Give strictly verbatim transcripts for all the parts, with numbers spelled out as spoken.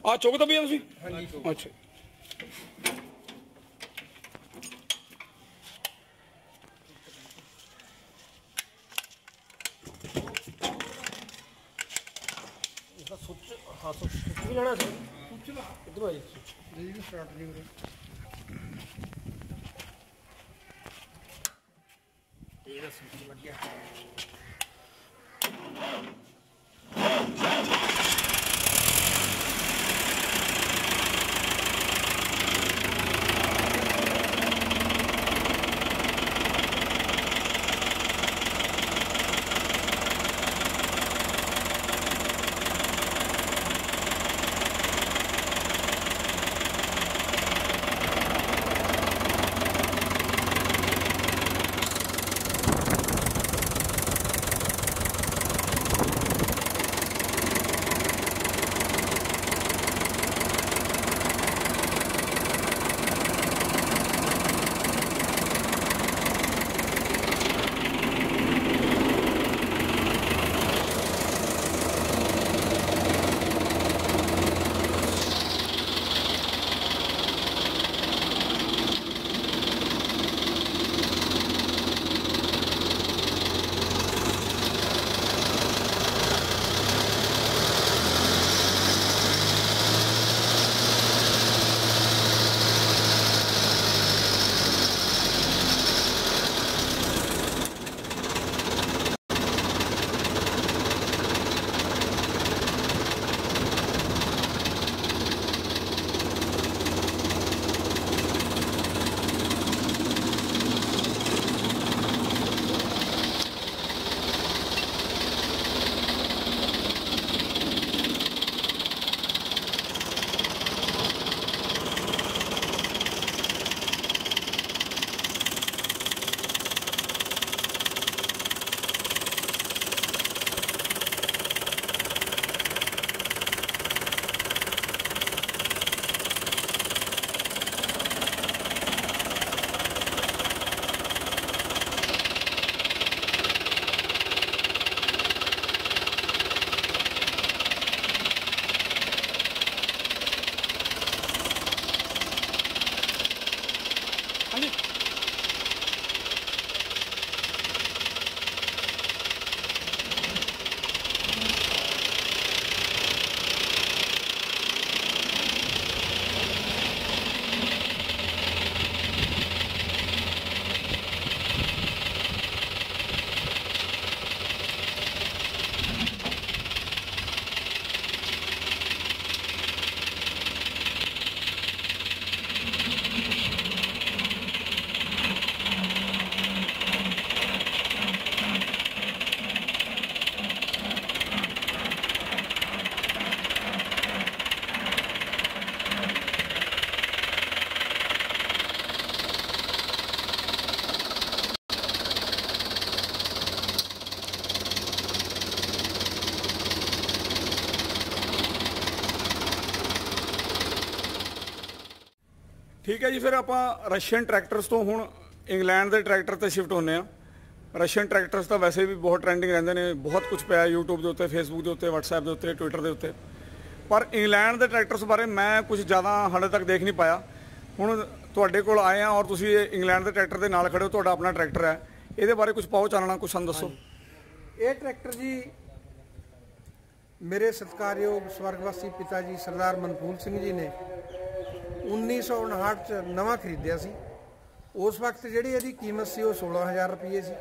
ਆ ਚੁੱਕਦਾ ਵੀ ਆ ਤੁਸੀਂ? ਅੱਛਾ ਸੁੱਚ ਹਾਂ ਸੁੱਚ ਵੀ ਲੈਣਾ ਸੀ। ਸੁੱਚ ਲਾ ਇੱਧਰੋਂ ਆਈ ਜੀ ਸਟਾਰਟ ਜੀ ਉਰੇ ਇਹਦਾ ਸੁੱਚ ਲੱਗਿਆ। ठीक है जी। फिर आप रशियन ट्रैक्टर्स तो हुण इंग्लैंड के ट्रैक्टर तो शिफ्ट होने रशियन ट्रैक्टर्स तो वैसे भी बहुत ट्रेंडिंग रहते हैं, बहुत कुछ पाया यूट्यूब के उत्ते, फेसबुक के उत्ते, व्हाट्सएप के उत्ते, ट्विटर के उत्ते। पर इंग्लैंड के ट्रैक्टर्स बारे मैं कुछ ज़्यादा हाले तक देख नहीं पाया। हुण तुहाडे कोल आए हैं और तुसीं इंग्लैंड के ट्रैक्टर के नाल खड़े हो, तुहाडा अपना ट्रैक्टर है, ये बारे कुछ पाओ चानना, कुछ सानूं दसो। ये ट्रैक्टर जी मेरे सत्कारयोग स्वर्गवासी पिता जी सरदार मनफूल सिंह जी ने उन्नीस सौ उनहठ च नवा खरीदिया सी। उस वक्त जिहड़ी इहदी कीमत सी वो सोलह हज़ार रुपये सी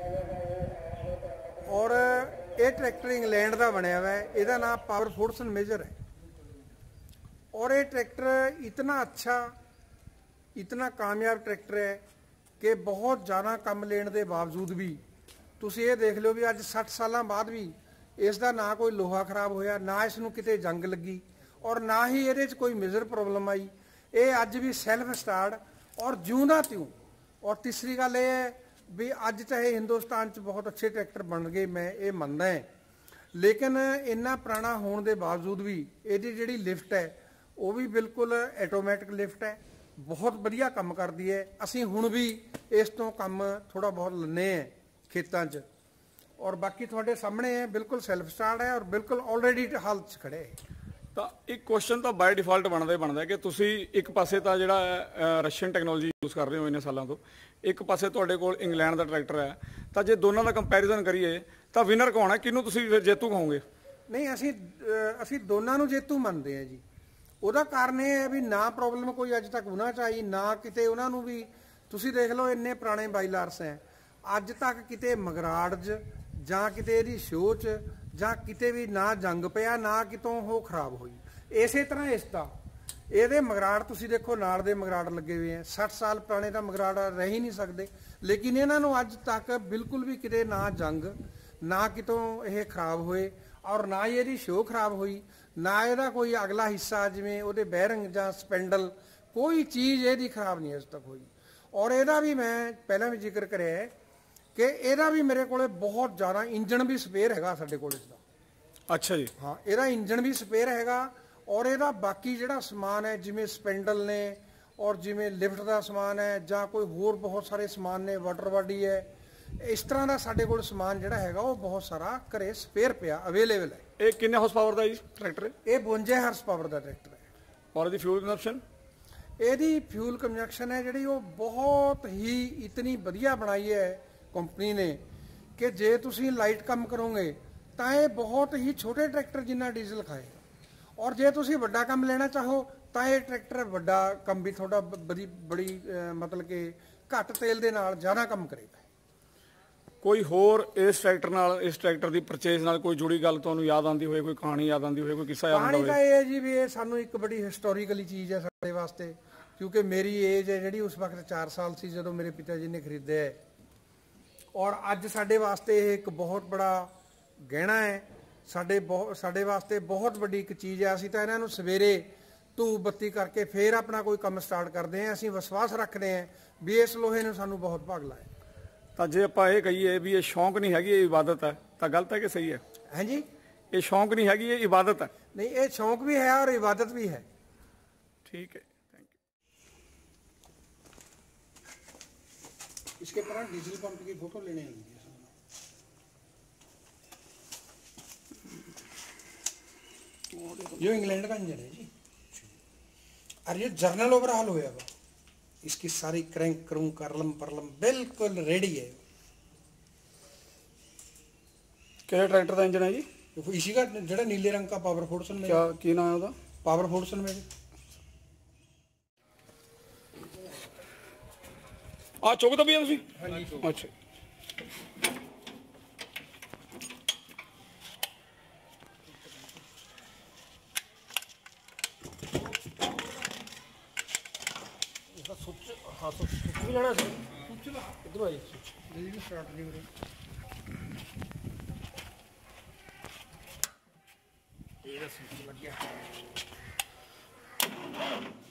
और ये ट्रैक्टर इंग्लैंड का बनया हुआ है। इहदा नाम पावर फोर्सन मेजर है और ये ट्रैक्टर इतना अच्छा, इतना कामयाब ट्रैक्टर है कि बहुत ज़्यादा कम लेने के बावजूद भी तुसीं ये देख लो भी अज सठ साल बाद भी इसका ना कोई लोहा खराब होया, ना इसनूं किते जंग लगी और ना ही ये कोई मेजर प्रॉब्लम आई। ये अज भी सैल्फ स्टार्ट और जिउंदा त्यों। और तीसरी गल ये है भी अज चाहे हिंदुस्तान च बहुत अच्छे ट्रैक्टर बन गए, मैं ये मनदा है, लेकिन इन्ना पुराना होने के बावजूद भी इहदी जिहड़ी लिफ्ट है वो भी बिल्कुल ऐटोमैटिक लिफ्ट है, बहुत वधिया काम करती है। असीं हुण भी इस तो काम थोड़ा बहुत लैंदे हैं खेतां च और बाकी तुहाडे सामने है, बिल्कुल सैल्फ स्टार्ट है और बिल्कुल ऑलरेडी हालत च खड़े है। ਤਾਂ ਇੱਕ ਕੁਐਸਚਨ ਤਾਂ ਬਾਈ ਡਿਫਾਲਟ ਬਣਦਾ ਹੀ ਬਣਦਾ ਕਿ ਤੁਸੀਂ ਇੱਕ ਪਾਸੇ ਤਾਂ ਜਿਹੜਾ ਰਸ਼ੀਅਨ ਟੈਕਨੋਲੋਜੀ ਯੂਜ਼ ਕਰ ਰਹੇ ਹੋ ਇੰਨੇ ਸਾਲਾਂ ਤੋਂ, ਇੱਕ ਪਾਸੇ ਤੁਹਾਡੇ ਕੋਲ ਇੰਗਲੈਂਡ ਦਾ ਟਰੈਕਟਰ ਹੈ, ਤਾਂ ਜੇ ਦੋਨਾਂ ਦਾ ਕੰਪੈਰੀਜ਼ਨ ਕਰੀਏ ਤਾਂ ਵਿਨਰ ਕੌਣ ਹੈ, ਕਿਹਨੂੰ ਤੁਸੀਂ ਫਿਰ ਜੇਤੂ ਕਹੋਗੇ? ਨਹੀਂ, ਅਸੀਂ ਅ, ਅਸੀਂ ਦੋਨਾਂ ਨੂੰ ਜੇਤੂ ਮੰਨਦੇ ਹਾਂ ਜੀ। ਉਹਦਾ ਕਾਰਨ ਇਹ ਹੈ ਵੀ ਨਾ ਪ੍ਰੋਬਲਮ ਕੋਈ ਅੱਜ ਤੱਕ ਉਹਨਾਂ 'ਚ ਆਈ, ਨਾ ਕਿਤੇ ਉਹਨਾਂ ਨੂੰ ਵੀ। ਤੁਸੀਂ ਦੇਖ ਲਓ ਇੰਨੇ ਪੁਰਾਣੇ ਬਾਈਲਾਰਸ ਹੈ, ਅੱਜ ਤੱਕ ਕਿਤੇ ਮਗਰਾੜ 'ਚ ਜਾਂ ਕਿਤੇ ਇਹਦੀ ਸ਼ੋਅ 'ਚ ਜਾਂ ਕਿਤੇ ਵੀ ਨਾ ਜੰਗ ਪਿਆ, ਨਾ ਕਿਤੋਂ ਉਹ ਖਰਾਬ ਹੋਈ। ਇਸੇ ਤਰ੍ਹਾਂ ਇਸ ਦਾ ਇਹਦੇ ਮਗਰਾੜ ਤੁਸੀਂ ਦੇਖੋ, ਨਾਲ ਦੇ ਮਗਰਾੜ ਲੱਗੇ ਹੋਏ ਆ, ਸੱਠ ਸਾਲ ਪੁਰਾਣੇ ਤਾਂ ਮਗਰਾੜ ਰਹਿ ਹੀ ਨਹੀਂ ਸਕਦੇ, ਲੇਕਿਨ ਇਹਨਾਂ ਨੂੰ ਅੱਜ ਤੱਕ ਬਿਲਕੁਲ ਵੀ ਕਿਤੇ ਨਾ ਜੰਗ, ਨਾ ਕਿਤੋਂ ਇਹ ਖਰਾਬ ਹੋਏ, ਔਰ ਨਾ ਹੀ ਇਹਦੀ ਸ਼ੋਅ ਖਰਾਬ ਹੋਈ, ਨਾ ਇਹਦਾ ਕੋਈ ਅਗਲਾ ਹਿੱਸਾ ਜਿਵੇਂ ਉਹਦੇ ਬੈਰਿੰਗ ਜਾਂ ਸਪੈਂਡਲ, ਕੋਈ ਚੀਜ਼ ਇਹਦੀ ਖਰਾਬ ਨਹੀਂ ਅੱਜ ਤੱਕ ਹੋਈ। ਔਰ ਇਹਦਾ ਵੀ ਮੈਂ ਪਹਿਲਾਂ ਵੀ ਜ਼ਿਕਰ ਕਰਿਆ ਹੈ ਕਿ ਇਹਦਾ ਵੀ ਮੇਰੇ ਕੋਲੇ ਬਹੁਤ ਜ਼ਿਆਦਾ ਇੰਜਣ ਵੀ ਸਪੇਅਰ ਹੈਗਾ ਸਾਡੇ ਕੋਲ ਇਸਦਾ। ਅੱਛਾ ਜੀ। ਹਾਂ, ਇਹਦਾ ਇੰਜਣ ਵੀ ਸਪੇਅਰ ਹੈਗਾ, ਔਰ ਇਹਦਾ ਬਾਕੀ ਜਿਹੜਾ ਸਮਾਨ ਹੈ ਜਿਵੇਂ ਸਪੈਂਡਲ ਨੇ, ਔਰ ਜਿਵੇਂ ਲਿਫਟ ਦਾ ਸਮਾਨ ਹੈ, ਜਾਂ ਕੋਈ ਹੋਰ ਬਹੁਤ ਸਾਰੇ ਸਮਾਨ ਨੇ, ਵਾਟਰ ਬਾਡੀ ਹੈ, ਇਸ ਤਰ੍ਹਾਂ ਦਾ ਸਾਡੇ ਕੋਲ ਸਮਾਨ ਜਿਹੜਾ ਹੈਗਾ ਉਹ ਬਹੁਤ ਸਾਰਾ ਘਰੇ ਸਪੇਅਰ ਪਿਆ ਅਵੇਲੇਬਲ ਹੈ। ਇਹ ਕਿੰਨੇ ਹਾਰਸ ਪਾਵਰ ਦਾ ਜੀ ਟਰੈਕਟਰ? ਇਹ ਬਵੰਜਾ ਹਾਰਸ ਪਾਵਰ ਦਾ ਟਰੈਕਟਰ ਹੈ। ਔਰ ਇਹਦੀ ਫਿਊਲ ਕੰਜ਼ੰਪਸ਼ਨ? ਇਹਦੀ ਫਿਊਲ ਕੰਜ਼ੰਪਸ਼ਨ ਹੈ ਜਿਹੜੀ ਉਹ ਬਹੁਤ ਹੀ ਇਤਨੀ ਵਧੀਆ ਬਣਾਈ ਹੈ ਕੰਪਨੀ ਨੇ ਕਿ ਜੇ ਤੁਸੀਂ ਲਾਈਟ ਕੰਮ ਕਰੋਗੇ ਤਾਂ ਇਹ ਬਹੁਤ ਹੀ ਛੋਟੇ ਟਰੈਕਟਰ ਜਿੰਨਾ ਡੀਜ਼ਲ ਖਾਏਗਾ, ਔਰ ਜੇ ਤੁਸੀਂ ਵੱਡਾ ਕੰਮ ਲੈਣਾ ਚਾਹੋ ਤਾਂ ਇਹ ਟਰੈਕਟਰ ਵੱਡਾ ਕੰਮ ਵੀ ਤੁਹਾਡਾ ਬੜੀ ਬੜੀ ਮਤਲਬ ਕਿ ਘੱਟ ਤੇਲ ਦੇ ਨਾਲ ਜ਼ਿਆਦਾ ਕੰਮ ਕਰੇਗਾ। ਕੋਈ ਹੋਰ ਇਸ ਟਰੈਕਟਰ ਨਾਲ, ਇਸ ਟਰੈਕਟਰ ਦੀ ਪਰਚੇਜ਼ ਨਾਲ ਕੋਈ ਜੁੜੀ ਗੱਲ ਤੁਹਾਨੂੰ ਯਾਦ ਆਉਂਦੀ ਹੋਵੇ, ਕੋਈ ਕਹਾਣੀ ਯਾਦ ਆਉਂਦੀ ਹੋਵੇ, ਕੋਈ ਕਿੱਸਾ ਯਾਦ ਆਉਂਦਾ ਹੋਵੇ? ਕਹਾਣੀ ਤਾਂ ਇਹ ਹੈ ਜੀ ਵੀ ਇਹ ਸਾਨੂੰ ਇੱਕ ਬੜੀ ਹਿਸਟੋਰੀਕਲੀ ਚੀਜ਼ ਹੈ ਸਾਡੇ ਵਾਸਤੇ, ਕਿਉਂਕਿ ਮੇਰੀ ਏਜ ਹੈ ਜਿਹੜੀ ਉਸ ਵਕਤ ਚਾਰ ਸਾਲ ਸੀ ਜਦੋਂ ਮੇਰੇ ਪਿਤਾ ਜੀ ਨੇ ਖਰੀਦਿਆ ਹੈ, ਔਰ ਅੱਜ ਸਾਡੇ ਵਾਸਤੇ ਇਹ ਇੱਕ ਬਹੁਤ ਬੜਾ ਗਹਿਣਾ ਹੈ। ਸਾਡੇ ਬਹੁਤ ਸਾਡੇ ਵਾਸਤੇ ਬਹੁਤ ਵੱਡੀ ਇੱਕ ਚੀਜ਼ ਹੈ। ਅਸੀਂ ਤਾਂ ਇਹਨਾਂ ਨੂੰ ਸਵੇਰੇ ਧੂਪ ਬੱਤੀ ਕਰਕੇ ਫਿਰ ਆਪਣਾ ਕੋਈ ਕੰਮ ਸਟਾਰਟ ਕਰਦੇ ਹਾਂ। ਅਸੀਂ ਵਿਸ਼ਵਾਸ ਰੱਖਦੇ ਹਾਂ ਵੀ ਇਸ ਲੋਹੇ ਨੂੰ ਸਾਨੂੰ ਬਹੁਤ ਭਾਗਲਾ ਹੈ। ਤਾਂ ਜੇ ਆਪਾਂ ਇਹ ਕਹੀਏ ਵੀ ਇਹ ਸ਼ੌਂਕ ਨਹੀਂ ਹੈਗੀ, ਇਹ ਇਬਾਦਤ ਹੈ, ਤਾਂ ਗਲਤ ਹੈ ਕਿ ਸਹੀ ਹੈ? ਹਾਂਜੀ, ਇਹ ਸ਼ੌਂਕ ਨਹੀਂ ਹੈਗੀ, ਇਹ ਇਬਾਦਤ ਹੈ। ਨਹੀਂ, ਇਹ ਸ਼ੌਂਕ ਵੀ ਹੈ ਔਰ ਇਬਾਦਤ ਵੀ है। ठीक है, थैंक यू। इसके पर डीजल पंप की फोटो लेने आएंगे। ये इंग्लैंड का इंजन है जी, और ये जर्नल ओवरहाल होया हुआ, इसकी सारी क्रैंक क्रूंक करलम परलम बिल्कुल रेडी है। ਕਿਹੜੇ ਟਰੈਕਟਰ ਦਾ ਇੰਜਨ ਹੈ ਜੀ? इसी का ਜਿਹੜਾ नीले रंग का पावर फोर्सन में। क्या ਕੀ ਨਾਮ ਹੈ ਉਹਦਾ? पावर फोर्सन में। ਆ ਚੁੱਕਦਾ ਵੀ ਆ ਤੁਸੀਂ? ਹਾਂਜੀ। ਅੱਛਾ। इसका स्विच, हाँ स्विच भी जाना है, स्विच ला इधर आई स्विच जी भी स्टार्ट नहीं हो रही। ये स्विच लग गया।